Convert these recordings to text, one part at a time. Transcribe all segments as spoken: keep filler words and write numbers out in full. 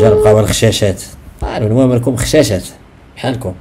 رجال بقاو الخشاشات، قالوا نوامركم خشاشات بحالكم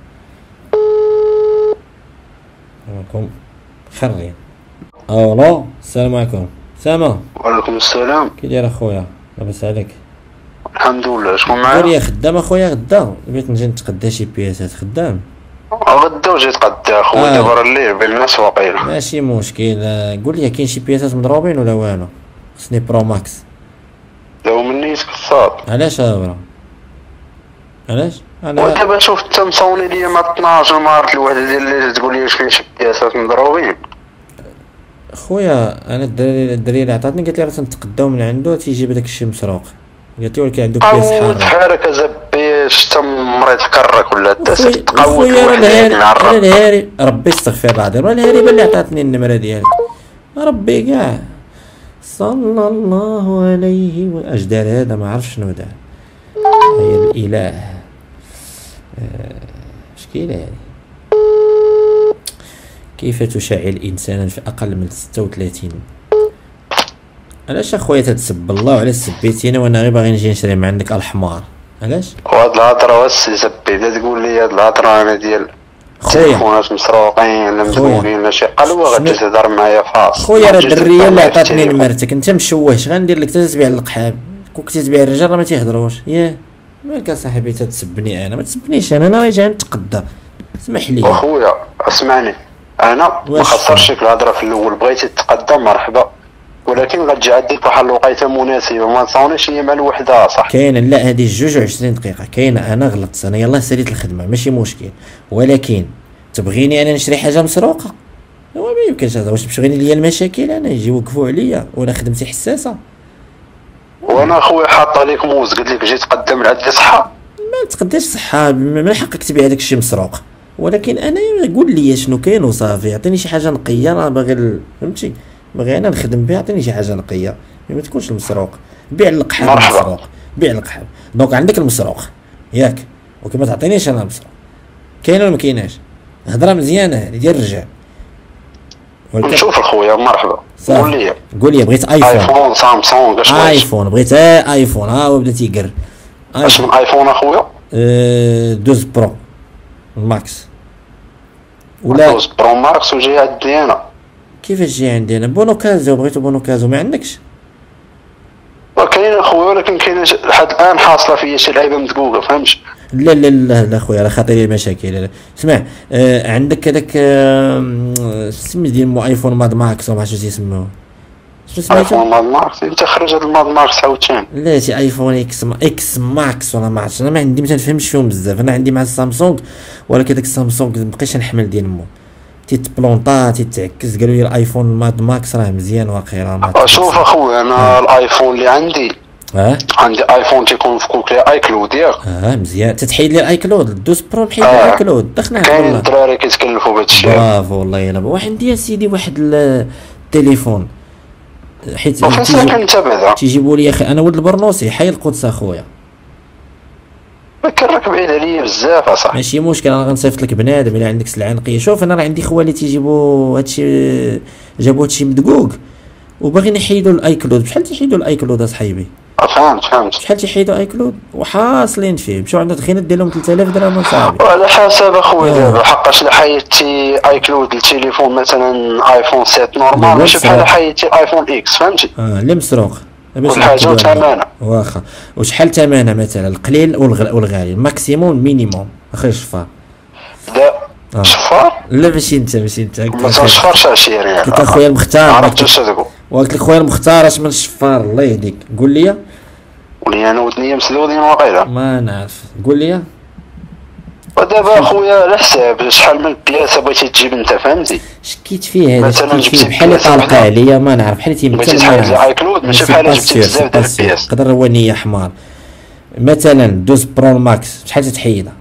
نوامركم خرين. الو السلام عليكم. سامة. وعليكم السلام. كي داير اخويا؟ لاباس عليك؟ الحمد لله. شكون معايا؟ قول لي خدام اخويا؟ غدا بغيت نجي نتقدا شي بياسات. خدام غدا وجيت قدا اخويا. آه. دابا راه الليل بين الناس واقيلا. ماشي مشكل. قول لي كاين شي بياسات مضروبين ولا والو؟ خصني برو ماكس. لو مني تكسر. علاش هابرا؟ علاش؟ انا ودابا شوف انت مصوني ليا مع اثناش مارت الوحده ديال اللي تقول لي واش كاين شي بياسات مضروبين. خويا انا الدراري الدراري اللي عطاتني قالت لي راه تنتقداو من عنده تيجيب داك الشيء مسروق. قالت لي ولكن عنده بياس قاود حاره. بحالك زبيش انت مريض كرك ولا داس تقود خويا راه الوحده الهاري مع راه الرب. الهاري ربي يستغفر العظيم، راه الهاربه اللي عطاتني النمره ديالك ربي كاع صلى الله عليه و اش دار هذا ما عرف شنو دار. يا الاله اش كاين هادي؟ كيف تشعل انسانا في اقل من ستة وثلاثين؟ علاش اخويا تتسب الله وعلاش سبيتينا وانا غير باغي نجي نشري من عندك الحمار؟ علاش؟ وهاد الهضره وسي زبي لا تقول لي هاد الهضره انا ديال خويا تليفونات مسروقين ولا مزولين ولا شي قلوه غتجي تهضر معايا فاص. خويا راه الدريه اللي عطاتني نمرتك انت مشوه. اش غندير لك؟ تتبيع القحاب كون كنتي تبيع الرجال راه ما تيهضروش. ياه مالك اصاحبي تتسبني؟ انا ما تسبنيش، انا انا جاي نتقدى اسمح لي. اخويا اسمعني، انا ما خسرش لك الهضره في الاول. بغيتي تتقدم مرحبا، ولكن غتجي عندك واحد الوقيته مناسبه ما تصونيش هي مع الوحده صح. كاين لا هذه جوج وعشرين دقيقه. كاين انا غلطت انا يلاه ساليت الخدمه ماشي مشكل، ولكن تبغيني انا نشري حاجه مسروقه؟ هو ما يمكنش هذا. واش تبغيني ليا المشاكل انا يجي يوقفوا عليا وانا خدمتي حساسه؟ وانا اخويا حاط عليك موز قلت لك جيت تقدم عندي صحه. ما تقدرش صحه من حقك تبيع داك الشيء مسروق، ولكن انا قول لي شنو كاين وصافي. عطيني شي حاجه نقيه انا باغي ال... فهمتي باغي انا نخدم بها. عطيني شي حاجه نقيه ما تكونش المسروق. بيع القحاب المسروق، بيع القحاب. دونك عندك المسروق ياك، وكما تعطينيش انا المسروق. كاين ولا ما كايناش؟ هضره مزيانه هذه ديال الرجال. نشوف اخويا مرحبا. قول لي قول لي بغيت ايفون ايفون سامسونج اش بغيت؟ ايفون بغيت ايفون. ها هو بدا تيقر. اش من ايفون اخويا؟ اه دوز برو ماكس ولا دوز برو ماكس وجاي عندي انا. كيفاش جاي عندي انا؟ بونوكازو بغيتو بونوكازو ما عندكش؟ كاين اخويا ولكن كاين لحد الان حاصله فيا شي لعيبه مدقوقه فهمتش. لا لا لا لا خويا راه خاطري المشاكل. اسمع آه عندك هذاك آه سمي ديال مو ايفون ماد ماكس وما عرفتش يسموه شنو سميتو؟ ايفون ماد ماكس. انت خرج هذا الماد ماكس عاوتاني. لا شي ايفون اكس اكس ماكس ولا ما عرفتش. انا ما عندي ما تنفهمش فيهم بزاف. انا عندي مع السامسونج ولكن داك السامسونج مابقيتش نحمل ديال مو تيتبلونطا تيتعكس. قالوا لي الايفون ماد ماكس راه مزيان واقيلا. شوف اخويا انا آه. الايفون اللي عندي اه عندي ايفون تيكون مفكوك ليه اي كلود ياك. اه مزيان. تتحيد لي الاي كلود. دوز برو نحيد لي الاي كلود. دخلنا كاين الدراري كيتكلفوا بهذا الشيء. برافو والله الا واحد عندي يا سيدي واحد التليفون حيت فين ساكن انت بعدا؟ تيجيبوا لي اخي انا ولد البرنوسي حي القدس اخويا. فكرك بعيد عليا بزاف اصاحبي. ماشي مشكل انا غنصيفط لك بنادم الا عندك سلعه نقيه. شوف انا راه عندي خوالي تيجيبوا هادشي جابوا هادشي مدقوق وباغيين يحيدوا الاي كلود. بشحال تيحيدوا الاي كلود اصاحبي؟ فهمت فهمت. شحال تيحيدوا اي كلود وحاصلين فيه. مشاو عند الخينات دير لهم ثلاثة آلاف درهم اصاحبي. وعلى حسب اخويا دابا حقاش الا حيدتي اي كلود للتليفون مثلا ايفون سبعة نورمال ماشي بحال حيدتي ايفون اكس فهمتي. اه لا مسروق الحاجه ثمنها واخا. وشحال ثمنها مثلا القليل والغالي الماكسيموم مينيموم اخي الشفار؟ لا آه. شفار؟ لا ماشي انت ماشي انت ما تشفرش هادشي ريال. قلت لك خويا المختار عرفت صدقوا. وقلت لك خويا المختار اش من الشفار الله يهديك. قول لي. قول لي انا ودنيا مسدودين واقيلا. ما نعرف قول لي. ودابا اخويا على حساب شحال من بياسه بغيتي تجيب انت فهمتي. شكيت فيه هذا مثلا شكيت بحال طالقه عليا ما نعرف بحال تيمثل. بغيتي تحيد لي اي كلود ماشي بحال جبتي بزاف ديال البياس. قدر هو نيه حمار. مثلا دوز برو ماكس شحال تتحيدها؟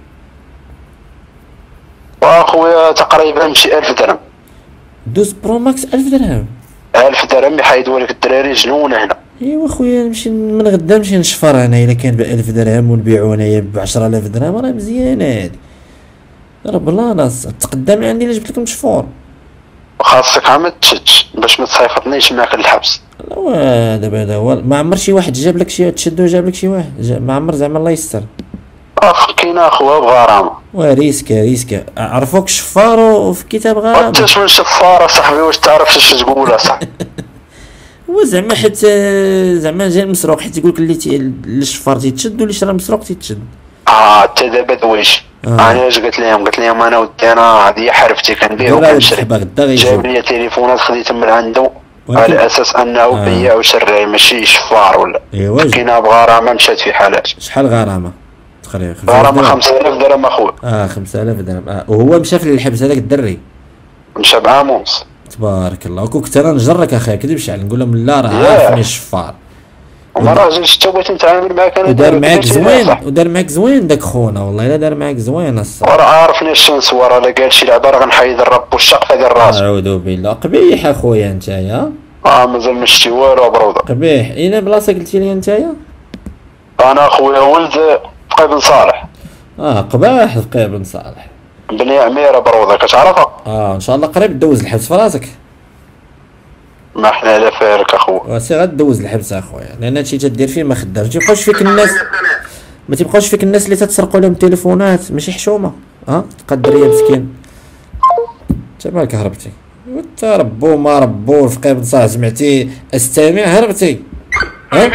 واخويا تقريبا شي ألف درهم. دوز برو ماكس ألف درهم؟ ألف درهم يحيدوا لك الدراري جنون هنا. ايوا خويا نمشي من غدا نمشي نشفر انا الا كان ب ألف درهم ونبيعو انايا ب عشرة آلاف درهم راه مزيانه هادي. راه بلاناس تقدم عندي الا جبت لك مشفور. خاصك عا ما تشدش باش ما تصيفطنيش معاك للحبس. هو دابا هذا هو، ما عمر شي واحد جاب لك شي تشدو جاب لك شي واحد جا... ما عمر زعما الله يستر. اخ كاين اخويا بغرامه. وريسكا ريسكا عرفوك شفار وفي كتاب غرامه. انت من شفار صاحبي واش تعرف اش تقول اصاحبي؟ هو زعما حيت زعما جا المسروق حيت يقول لك اللي تي... اللي شفار تيتشد واللي شرا مسروق تيتشد. اه انت دابا دويش. آه. انا اش قلت لهم قلت لهم انا ودي انا هذه حرفتي كنبيع وكنشري. جاب لي تليفونات خديتهم من عنده على اساس انه آه. بياع وشراي ماشي شفار ولا. ايوا كاينه بغرامه مشات في حالات. شحال غرامه؟ تقريبا غرامه خمسة آلاف درهم اخويا. اه خمسة آلاف درهم. اه وهو مشى في الحبس هذاك الدري؟ مشى بعام ونص. تبارك الله. كنت انا نجرك اخي كذبش عليك نقول لهم لا راه عارفني شفار. وما راجلش حتى بغيت نتعامل معاك انا. ودار معاك زوين ودار معاك زوين داك خونا والله الا دار معاك زوين الصراحه. وراه عارفني اش نسوى راه قال شي لعبه راه غنحيد الرب والشقفه ديال راسي. اعوذ بالله. قبيح اخويا نتايا. اه مازال ما شتي والو بروده. قبيح. اين بلاصه قلتي لي نتايا؟ انا اخويا ولد فقيه بن صالح. اه قباح فقيه بن صالح. بني عميره بروده كتعرفها؟ اه ان شاء الله قريب دوز الحبس في راسك. ما حنا على فارك اخويا. واسي غدوز الحبس اخويا لان هادشي تدير فيه ما خدامش. ما تيبقاوش فيك الناس ما تيبقاوش فيك الناس اللي تتسرقوا لهم التليفونات ماشي حشومه. اه تلقى الدريه مسكين. انت مالك هربتي؟ وانت ربو ما ربو فقيه بن صالح سمعتي استمع هربتي. ها؟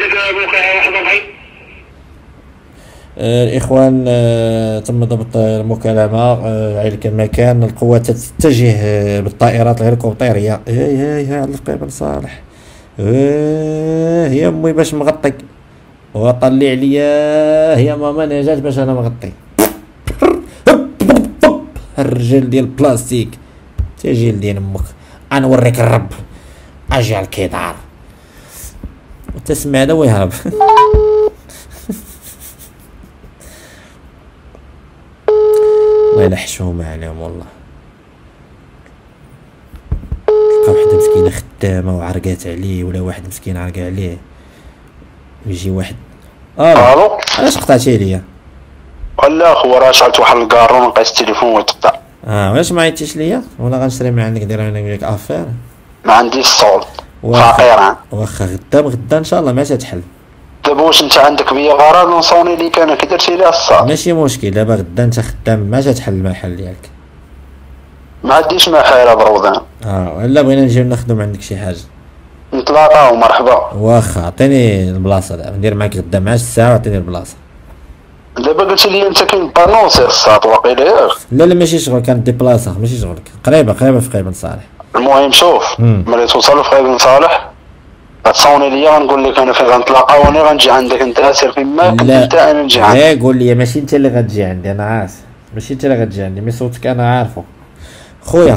آه الاخوان آه تم ضبط المكالمه. آه على المكان القوات تتجه آه بالطائرات الهليكوبتريه. هاي هاي هاي على فقيه بن صالح. آه يا امي باش مغطي وطلي عليا يا ماما نجات باش انا مغطي. الرجال ديال البلاستيك تجيل ديال امك انا نوريك الرب اجي على الكدار وتسمع هذا ويهرب. والله الا حشومه عليهم والله. تلقى وحده مسكينه خدامه وعرقات عليه ولا واحد مسكين عرق عليه ويجي واحد. اه علاش قطعتي ليا؟ لا اخو راه شعلت واحد الكارون نقيس التليفون ويتقطع. اه واش ما عيطتيش ليا ولا غنشري من عندك ندير انا وياك افير؟ ما عنديش الصول فقيران. واخا غدا غدا ان شاء الله ما تتحل. دابا واش انت عندك بيا غرض نصوني ليك انا كي درتي ليها الصاد؟ ماشي مشكل دابا غدا انت خدام ما تتحل المحل ديالك. ما عنديش محل بروضان. اه ولا بغينا نجيو نخدم عندك شي حاجه نتلاقاو مرحبا. واخا عطيني البلاصه دابا ندير معاك غدا مع الساعه وعطيني البلاصه. دابا قلت لي انت كاين بانونسير الصاد واقيلا ياك؟ لا لا ماشي شغل كانت ديبلاصه ماشي شغلك قريبه قريبه في فقيه بن صالح. المهم شوف ملي توصل لفقيه بن صالح غتصوني ليا غنقول لك انا فين غنتلاقاو انا غنجي عندك انت سير فين ما كنت انت انا نجي عندك. لا قول لي ماشي انت اللي غتجي عندي انا عارف ماشي انت اللي غتجي عندي مي صوتك انا عارفه خويا.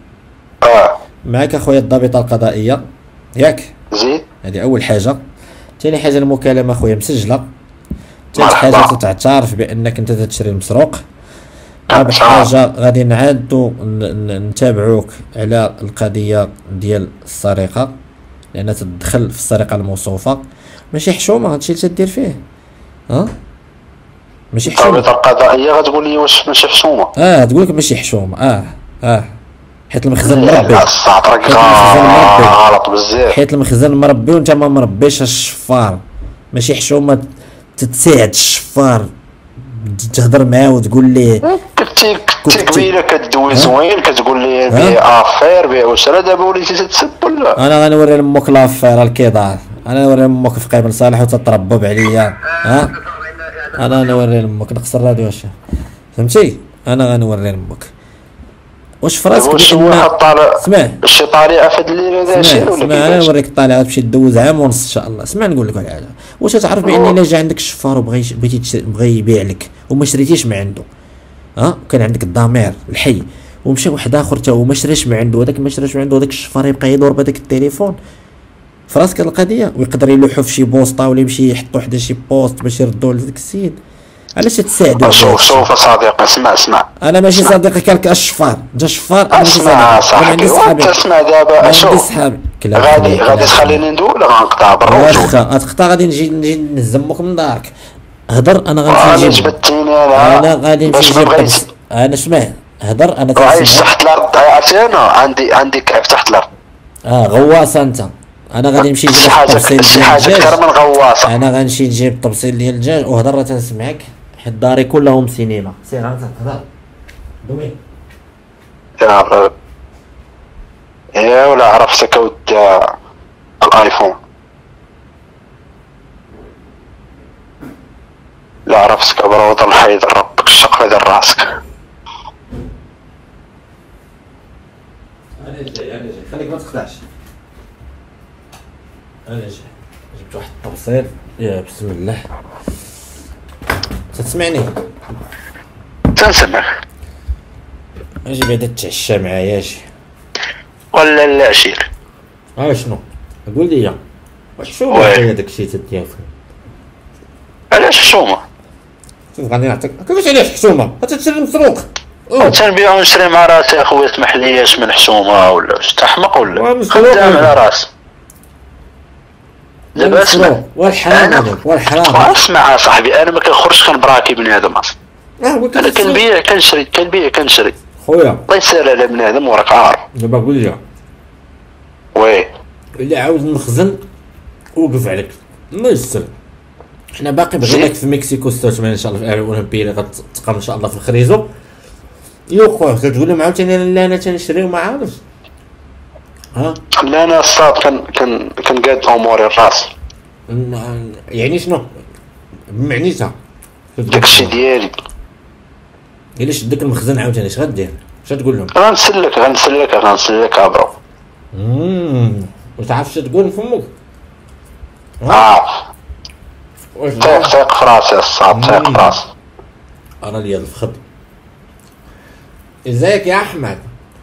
اه معاك اخويا الضابطه القضائيه ياك؟ زيد. هذه اول حاجه. ثاني حاجه المكالمه خويا مسجله. ثالث حاجه تتعترف بانك انت تشري المسروق. رابع حاجه غادي نعادو نتابعوك على القضيه ديال السرقه لان تدخل في السرقه الموصوفه. ماشي حشومه هادشي اللي تدير فيه. ها ماشي حشومه. الضابطه القضائيه غتقول لي واش ماشي حشومه؟ اه تقول لك ماشي حشومه. اه اه حيت المخزن مربي. لا الصاط راك غلط بزاف. حيت المخزن مربي وانت ما مربيش الشفار. ماشي حشومه تتساعد الشفار تهضر معاه وتقول ليه كنتي كنتي قبيله كدوي زوين كتقول لي بيع افير بيع وشرا دابا وليتي تتسب ولا؟ انا غنوري لامك لافير الكدار. انا نوري لامك فقيه بن صالح وتتربب عليا. ها انا نوري لامك نقص الراديو واش فهمتي؟ انا غنوري لامك واش في راسك واش واحد طالع اسمع شي طالعه في هاد الليله هذا شي ولا اسمع انا نوريك الطالعه تمشي دوز عام ونص ان شاء الله. اسمع نقول لك واحد الحاجه واش تعرف بان الا جا عندك الشفار وبغى بغيتي بغى يبيع لك وما شريتيش من عنده ها كان عندك الضمير الحي ومشى واحد اخر تا هو ما شراش من عنده هذاك ما شراش من عنده هذاك الشفار يبقى يدور بهذاك التليفون في راسك القضيه ويقدر يلوحو في شي بوسطه ولا يمشي يحط وحده شي بوست باش يردوه لذاك السيد. علاش تساعدوا؟ شوف شوف صديقي اسمع اسمع انا ماشي صديقي كالك الشفار انت شفار انا ماشي اسمع صاحبي وانت اسمع دابا شوف غادي غادي تخليني ندوي ولا غنقطع بالروج؟ واخا غتقطع غادي نجي نجي نهزمك من دارك. هضر انا غنمشي جبدتيني انا انا غادي نمشي نجيب انا اسمع هضر انا عايش تحت الارض عرفتي انا عندي عندي كعب تحت الارض. اه غواصه انت. انا غادي نمشي نجيب شي حاجه الطبسيل شي ديال حاجه الدجاج. اكثر من غواصه. انا غنمشي نجيب الطبسيل ديال الدجاج وهضر راه تنسمعك حيت داري كلهم سينما. سير انت تهضر دوي. يا يا ولا عرفتك اودي الايفون. لا عرفتك ابرا وضل حيد ربك الشق في راسك. انا جاي انا جاي خليك ما تخدعش. انا جاي جبت واحد الطبسيل. يا بسم الله. تسمعني؟ تنسمعك. اجي بعدا تتعشى معايا اجي. ولا العشير. ها شنو؟ قول لي واش شو هذا داكشي تدير فيه؟ علاش حشومه؟ شوف غادي نعطيك كيفاش علاش حشومه؟ غتشري مسروق. تنبيع ونشري مع راسي اخويا اسمح لي اش من حشومه ولا واش تحمق ولا خدام على راسي. دابا اسمع والحرام هذاك والحرام. اسمع اصاحبي انا ما كنخرجش كنبراكي بنادم اصلا. اه انا كنبيع كنشري كنبيع كنشري خويا. الله يسهل على بنادم وراك عارف. دابا قول لي وي الا عاود المخزن وقف عليك الله يستر. حنا باقي بغيناك في مكسيكو ستة وثمانين ان شاء الله في الالعاب الاولمبيه اللي غتقام ان شاء الله في الخريزو. يو خويا كتقول لهم عاوتاني لا انا تنشري وما عارفش. ها لا انا الصاد كان كان كنقاد اموري الراس. يعني شنو بمعنيتها داكشي ديالي. الا شدك المخزن عاوتاني اش غدير؟ اش غتقول لهم؟ غنسلك غنسلك غنسلك ابرو. امم وتعرف اش تقول فمك؟ عارف. ثيق ثيق في راسي الصاد ثيق في راسي. انا ديال الفخذ. ازيك يا احمد؟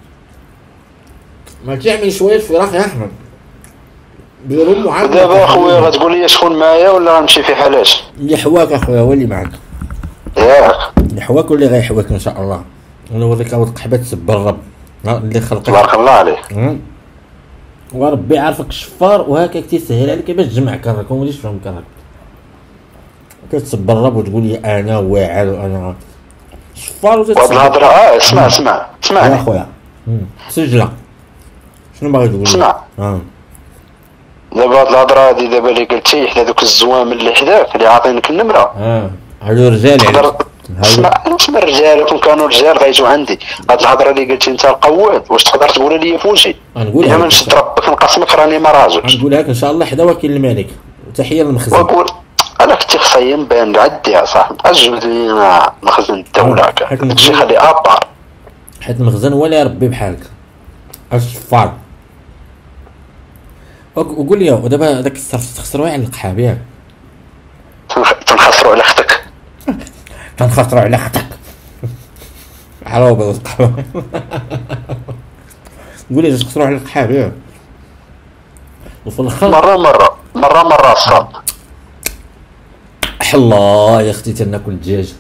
ما تعمل شويه فراخ يا احمد. بيرو معاك دابا اخويا غتقول لي شكون معايا ولا غنمشي في حالاش؟ اللي حواك اخويا هو اللي معاك. ياك اللي حواك واللي غيحواك ان شاء الله. ونوريك اول قحبه تسبر الرب اللي خلقك. تبارك الله عليك. وربي عارفك الشفار وهكاك تيسهل عليك باش تجمع كرك وما تجيش فهم كرك. كتسبر الرب وتقول لي انا واعر وانا شفار وتتسبر. وهاد الهضره اه اسمع اسمع اسمعني يا خويا سجله. شنو باغي تقول؟ اسمع اه دابا هاد الهضره هادي دابا اللي قلتي حدا دوك الزوامل اللي حداك اللي عاطينك النمره. اه هادو رجال تقدر اسمع اسمع الرجال كون كانوا رجال غيجوا عندي. هاد الهضره اللي قلتي انت القواد واش تقدر تقولها لي فوجي؟ غنقولها الا ما نشد ربك نقسمك راني ما راجلش. غنقولها لك ان شاء الله حدا وكيل الملك. تحيه للمخزن. وقول انا كنت خصيم بان عدي يا صاحبي اجبد لينا مخزن الدوله هكا داكشي خلي ابار. حيت المخزن هو اللي يربي بحالك الشفار. وقول لي ودابا داك الصرف تخسروا على القحاب ياك؟ تنخسروا على اختك. تنخسروا على اختك. عروبه والقحبه. قول لي تخسروا على القحاب ياك؟ وفي الاخر مره مره مره مره الصاد. الله يا اختي تناكل الدجاج.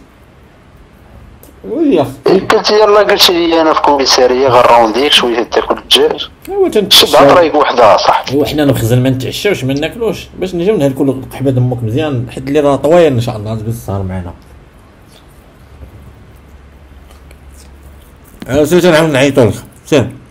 ويا اختي قلت يلا قلت لي انا في كوميساريه غنراونديك شويه تاكل الدجاج. ايوا تنتعشى. شد طريق وحده صاحبي. ايوا حنا المخزن ما نتعشاوش ما ناكلوش باش نجيو نهلكوا القحبه دمك مزيان حيت اللي راه طويل ان شاء الله غتبدا السهر معنا. انا سير نعاود نعيطوا لك سير.